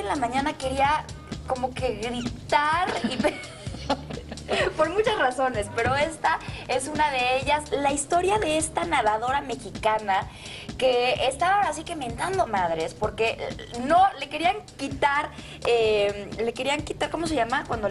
la mañana quería como que gritar y... por muchas razones, pero esta es una de ellas. La historia de esta nadadora mexicana que estaba ahora sí que mentando madres porque no le querían quitar, ¿cómo se llama? Cuando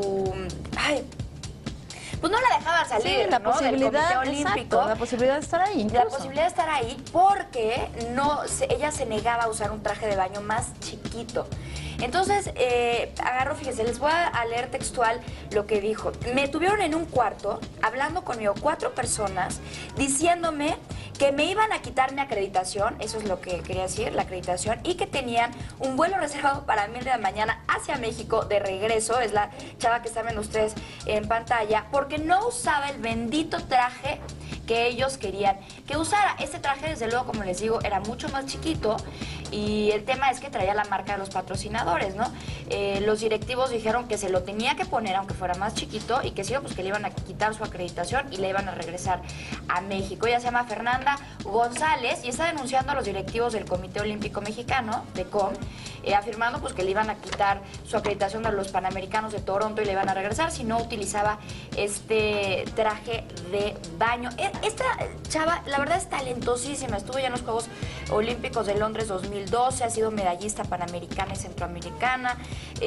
pues no la dejaban salir, sí, la ¿no? posibilidad, del Comité Olímpico. exacto, la posibilidad de estar ahí. Incluso. La posibilidad de estar ahí porque ella se negaba a usar un traje de baño más chiquito. Entonces, fíjense, les voy a leer textual lo que dijo. Me tuvieron en un cuarto, hablando conmigo 4 personas, diciéndome que me iban a quitar mi acreditación, eso es lo que quería decir, la acreditación, y que tenían un vuelo reservado para 1000 de la mañana hacia México de regreso, es la chava que están viendo ustedes en pantalla, porque no usaba el bendito traje que ellos querían que usara. Este traje, desde luego, como les digo, era mucho más chiquito y el tema es que traía la marca de los patrocinadores, ¿no? Los directivos dijeron que se lo tenía que poner aunque fuera más chiquito y que sí, pues que le iban a quitar su acreditación y le iban a regresar a México. Ella se llama Fernanda González y está denunciando a los directivos del Comité Olímpico Mexicano, de COM, afirmando pues que le iban a quitar su acreditación a los Panamericanos de Toronto y le iban a regresar si no utilizaba este traje de baño. Esta chava, la verdad, es talentosísima. Estuvo ya en los Juegos Olímpicos de Londres 2012, ha sido medallista panamericana y centroamericana.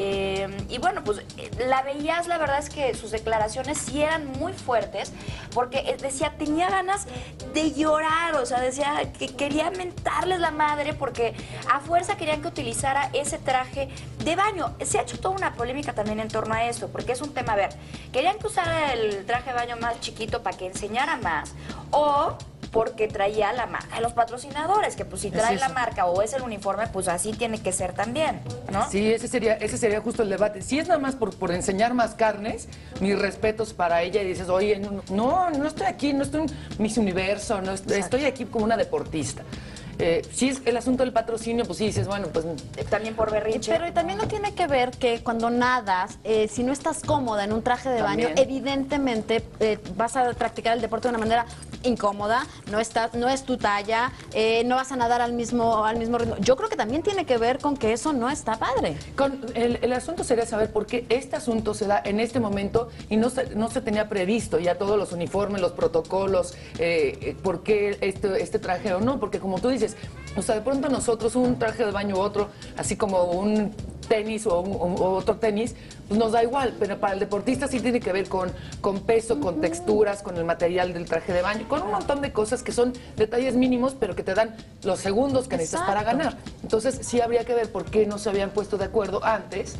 Y bueno, pues la veías, la verdad es que sus declaraciones sí eran muy fuertes, porque decía, tenía ganas de llorar, o sea, decía que quería mentarles la madre porque a fuerza querían que utilizara ese traje de baño. Se ha hecho toda una polémica también en torno a esto, porque es un tema, a ver, querían que usara el traje de baño más chiquito para que enseñara más, o porque traía la marca de los patrocinadores, que pues si trae la marca o es el uniforme, pues así tiene que ser también, ¿no? Sí, ese sería justo el debate. Si es nada más por enseñar más carnes, mis respetos para ella y dices, oye, no estoy aquí, no estoy en Miss Universo, no estoy aquí como una deportista. Si es el asunto del patrocinio, pues sí dices, bueno, pues... También por berrinche. Pero también no tiene que ver que cuando nadas, si no estás cómoda en un traje de baño, evidentemente vas a practicar el deporte de una manera incómoda, no es tu talla, no vas a nadar al mismo ritmo. Yo creo que también tiene que ver con que eso no está padre. El asunto sería saber por qué este asunto se da en este momento y no se tenía previsto ya todos los uniformes, los protocolos, por qué este traje o no, porque como tú dices, o sea, de pronto nosotros un traje de baño u otro, así como un tenis o otro tenis, pues nos da igual, pero para el deportista sí tiene que ver con peso, con texturas, con el material del traje de baño, con un montón de cosas que son detalles mínimos, pero que te dan los segundos que necesitas para ganar. Entonces sí habría que ver por qué no se habían puesto de acuerdo antes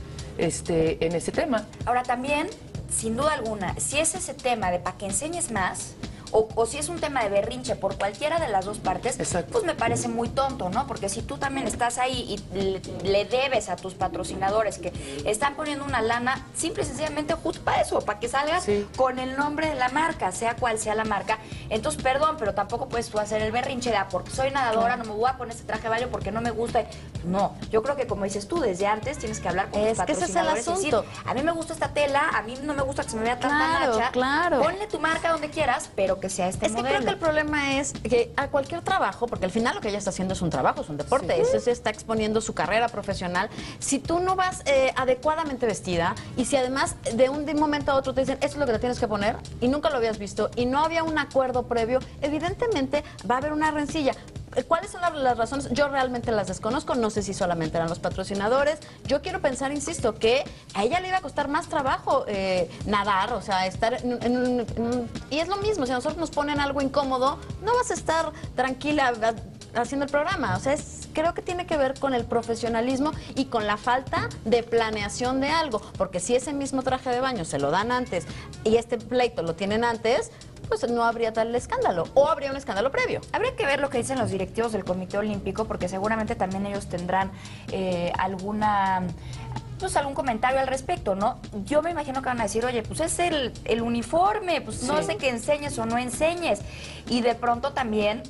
en ese tema. Ahora también, sin duda alguna, si es ese tema de para que enseñes más, o si es un tema de berrinche por cualquiera de las dos partes, pues me parece muy tonto, ¿no? Porque si tú también estás ahí y le debes a tus patrocinadores que están poniendo una lana, simple y sencillamente justo para eso, para que salgas con el nombre de la marca, sea cual sea la marca. Entonces, perdón, pero tampoco puedes tú hacer el berrinche de, porque soy nadadora, no me voy a poner este traje de baño porque no me gusta. No, yo creo que como dices tú, desde antes tienes que hablar con tus patrocinadores y decir, a mí me gusta esta tela, a mí no me gusta que se me vea tanta nacha. Ponle tu marca donde quieras, pero que sea este modelo. Creo que el problema es que a cualquier trabajo, porque al final lo que ella está haciendo es un trabajo, es un deporte, eso se está exponiendo su carrera profesional. Si tú no vas adecuadamente vestida y si además de un momento a otro te dicen, esto es lo que te tienes que poner y nunca lo habías visto y no había un acuerdo previo, evidentemente va a haber una rencilla. ¿Cuáles son las razones? Yo realmente las desconozco, no sé si solamente eran los patrocinadores. Yo quiero pensar, insisto, que a ella le iba a costar más trabajo nadar, o sea, estar y es lo mismo, si a nosotros nos ponen algo incómodo, no vas a estar tranquila haciendo el programa. O sea, creo que tiene que ver con el profesionalismo y con la falta de planeación de algo, porque si ese mismo traje de baño se lo dan antes y este pleito lo tienen antes, pues no habría tal escándalo, o habría un escándalo previo. Habría que ver lo que dicen los directivos del Comité Olímpico, porque seguramente también ellos tendrán algún comentario al respecto, ¿no? Yo me imagino que van a decir, oye, pues es el uniforme, pues no sé que enseñes o no enseñes. Y de pronto también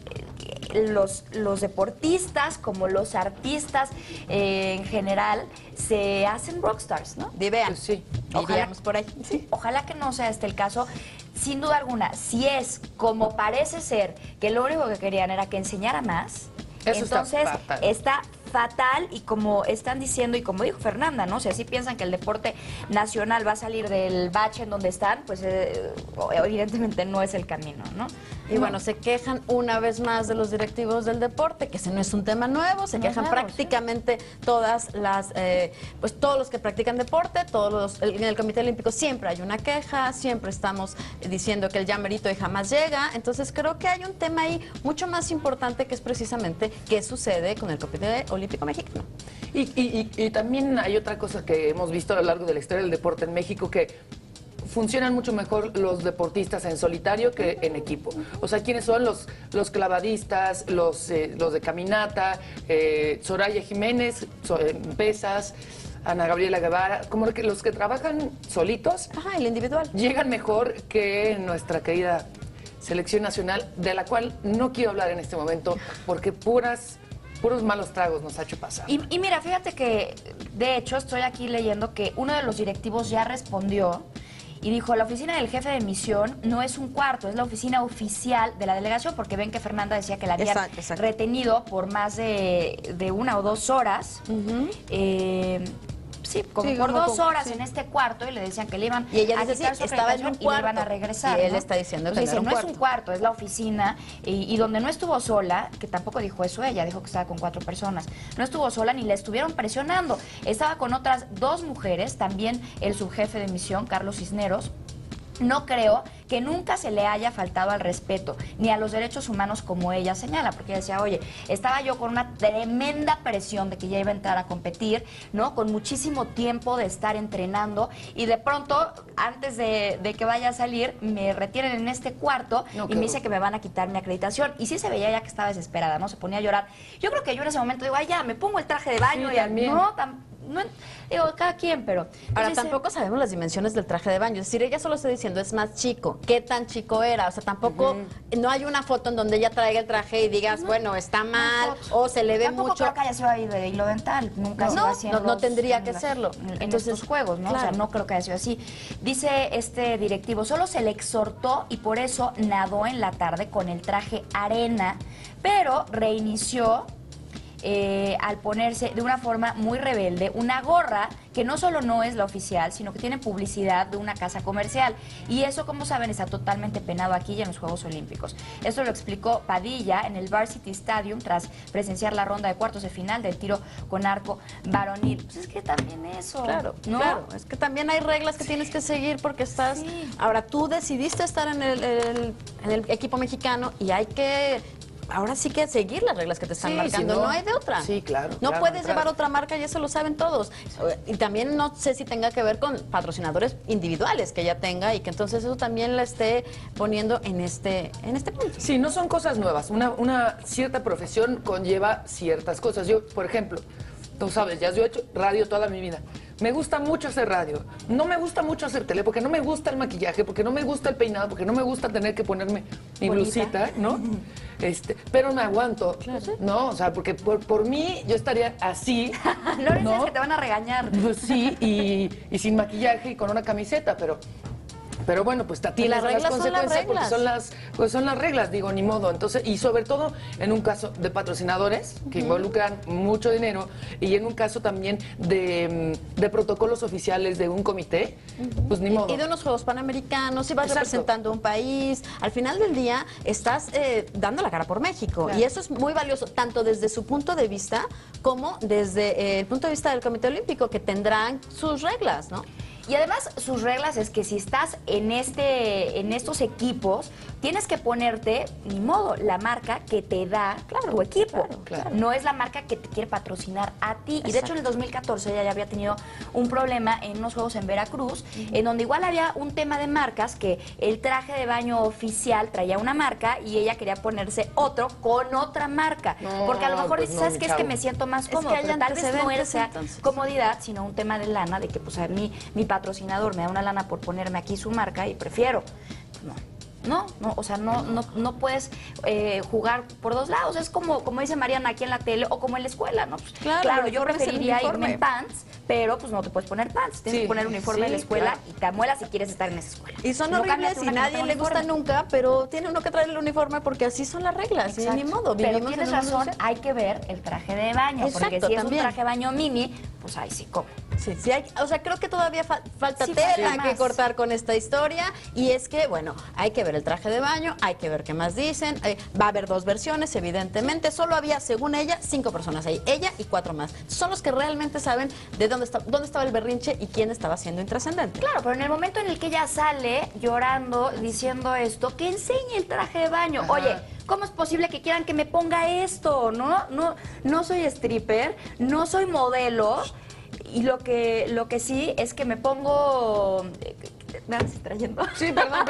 los deportistas, como los artistas en general, se hacen rockstars, ¿no? Divean. Sí. Ojalá por ahí. Sí. Ojalá que no sea este el caso. Sin duda alguna, si es como parece ser, que lo único que querían era que enseñara más, eso entonces está fatal, y como están diciendo y como dijo Fernanda, ¿no? O sea, si piensan que el deporte nacional va a salir del bache en donde están, pues evidentemente no es el camino, ¿no? Y bueno, se quejan una vez más de los directivos del deporte, que ese no es un tema nuevo, se quejan prácticamente todas las, pues todos los que practican deporte, en el Comité Olímpico siempre hay una queja, siempre estamos diciendo que el ya merito y jamás llega, entonces creo que hay un tema ahí mucho más importante, que es precisamente qué sucede con el Comité Olímpico Mexicano. Y también hay otra cosa que hemos visto a lo largo de la historia del deporte en México, que funcionan mucho mejor los deportistas en solitario que en equipo. O sea, ¿quiénes son los clavadistas, los de caminata, Soraya Jiménez, pesas, Ana Gabriela Guevara, como que los que trabajan solitos, el individual, llegan mejor que nuestra querida selección nacional, de la cual no quiero hablar en este momento, porque puros malos tragos nos ha hecho pasar. Y mira, fíjate que, de hecho, estoy aquí leyendo que uno de los directivos ya respondió y dijo: la oficina del jefe de misión no es un cuarto, es la oficina oficial de la delegación, porque ven que Fernanda decía que la habían retenido por más de 1 o 2 horas. Sí, como por 2 horas en este cuarto, y le decían que le iban y ella a dice, quitar su estaba en un y cuarto, le iban a regresar. Y él está diciendo que no es un cuarto, es la oficina, y donde no estuvo sola, que tampoco dijo eso ella, dijo que estaba con 4 personas, no estuvo sola ni le estuvieron presionando, estaba con otras 2 mujeres, también el subjefe de misión, Carlos Cisneros. No creo que nunca se le haya faltado al respeto, ni a los derechos humanos, como ella señala, porque ella decía: oye, estaba yo con una tremenda presión de que ya iba a entrar a competir, ¿no? Con muchísimo tiempo de estar entrenando, y de pronto, antes de que vaya a salir, me retienen en este cuarto y me dice que me van a quitar mi acreditación. Y sí se veía ya que estaba desesperada, ¿no? Se ponía a llorar. Yo creo que yo en ese momento digo: ay, ya, me pongo el traje de baño, no, digo, cada quien, pero... Ahora, tampoco sabemos las dimensiones del traje de baño. Es decir, ella solo está diciendo, es más chico. ¿Qué tan chico era? O sea, tampoco, no hay una foto en donde ella traiga el traje y digas, bueno, está mal, o se le ve tampoco mucho. Tampoco creo que haya sido ahí de hilo dental. Nunca se va así no tendría que serlo. Entonces, estos juegos, ¿no? Claro. O sea, no creo que haya sido así. Dice este directivo: solo se le exhortó y por eso nadó en la tarde con el traje arena, pero reinició al ponerse de una forma muy rebelde una gorra que no solo no es la oficial, sino que tiene publicidad de una casa comercial. Y eso, como saben, está totalmente penado aquí y en los Juegos Olímpicos. Esto lo explicó Padilla en el Varsity Stadium tras presenciar la ronda de cuartos de final del tiro con arco varonil. Pues es que también eso, claro, ¿no? Claro, es que también hay reglas que tienes que seguir porque estás... Sí. Ahora, tú decidiste estar en el equipo mexicano y hay que... Ahora sí que seguir las reglas que te están marcando, no hay de otra. Sí, claro. No puedes llevar otra marca y eso lo saben todos. Y también no sé si tenga que ver con patrocinadores individuales que ella tenga y que entonces eso también la esté poniendo en este punto. Sí, no son cosas nuevas. Una cierta profesión conlleva ciertas cosas. Yo, por ejemplo, tú sabes, ya yo he hecho radio toda mi vida. Me gusta mucho hacer radio. No me gusta mucho hacer tele porque no me gusta el maquillaje, porque no me gusta el peinado, porque no me gusta tener que ponerme mi blusita, ¿no? Pero me aguanto, ¿no? O sea, porque por mí yo estaría así. No dices que te van a regañar. Pues sí, y sin maquillaje y con una camiseta, pero bueno, pues tienes las consecuencias porque son las reglas, digo, ni modo. Entonces, y sobre todo en un caso de patrocinadores que involucran mucho dinero y en un caso también de protocolos oficiales de un comité, pues ni modo. Y de unos Juegos Panamericanos, si vas representando un país, al final del día estás dando la cara por México. Claro. Y eso es muy valioso, tanto desde su punto de vista como desde el punto de vista del Comité Olímpico, que tendrán sus reglas, ¿no? Y además, sus reglas es que si estás en estos equipos, tienes que ponerte, ni modo, la marca que te da tu equipo. Claro. No es la marca que te quiere patrocinar a ti. Exacto. Y de hecho, en el 2014 ella ya había tenido un problema en unos juegos en Veracruz, en donde igual había un tema de marcas, que el traje de baño oficial traía una marca y ella quería ponerse otro con otra marca. No, porque a lo mejor dices, ¿sabes qué? Es que me siento más cómodo. Es que tal vez no sea comodidad, sino un tema de lana, de que pues a mí mi patrocinador me da una lana por ponerme aquí su marca y prefiero. No. No, o sea, no puedes jugar por dos lados. Es como dice Mariana aquí en la tele o como en la escuela, ¿no? Pues, claro, yo preferiría irme en pants, pero pues no te puedes poner pants. Tienes que poner uniforme en la escuela y te amuelas si quieres estar en esa escuela. Y son horribles y nadie le gusta nunca, pero tiene uno que traer el uniforme porque así son las reglas. Y ni modo, pero tienes razón, hay que ver el traje de baño. Porque si es un traje de baño mini, pues ahí sí, ¿cómo? Sí, o sea, creo que todavía falta tela que cortar con esta historia. Y es que, bueno, hay que ver el traje de baño, hay que ver qué más dicen. Va a haber dos versiones, evidentemente. Solo había, según ella, 5 personas ahí. Ella y 4 más. Son los que realmente saben de dónde estaba el berrinche y quién estaba siendo intrascendente. Claro, pero en el momento en el que ella sale llorando, diciendo esto, que enseñe el traje de baño. Ajá. Oye, ¿cómo es posible que quieran que me ponga esto? No soy stripper, no soy modelo. Y lo que sí es que me pongo... ¿Me vas distrayendo? Sí, perdón.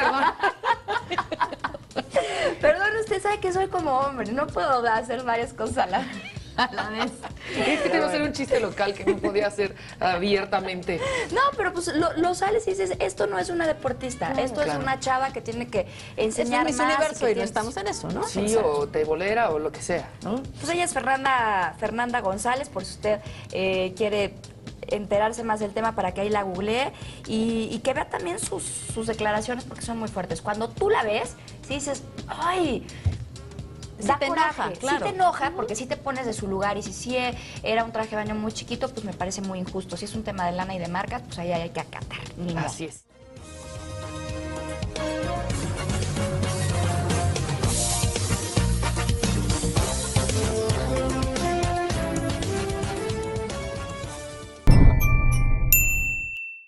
Perdón, usted sabe que soy como hombre, no puedo hacer varias cosas a la vez. Es que te iba a hacer un chiste local que no podía hacer abiertamente. No, pero pues lo sales y dices, esto no es una deportista, esto es una chava que tiene que enseñar más. Es un universo y no estamos en eso, ¿no? Sí, o tebolera o lo que sea, ¿no? Pues ella es Fernanda González, por si usted quiere enterarse más del tema para que ahí la googlee y que vea también sus declaraciones porque son muy fuertes. Cuando tú la ves, sí dices, ¡ay! Da te coraje, enoja, claro. Sí te enoja porque sí te pones de su lugar y si sí era un traje de baño muy chiquito, pues me parece muy injusto. Si es un tema de lana y de marcas, pues ahí hay que acatar. Así es.